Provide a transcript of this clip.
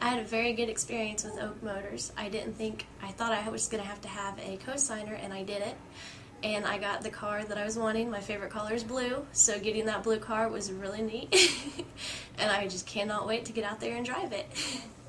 I had a very good experience with Oak Motors. I thought I was going to have a cosigner, and I didn't. And I got the car that I was wanting. My favorite color is blue, so getting that blue car was really neat. And I just cannot wait to get out there and drive it.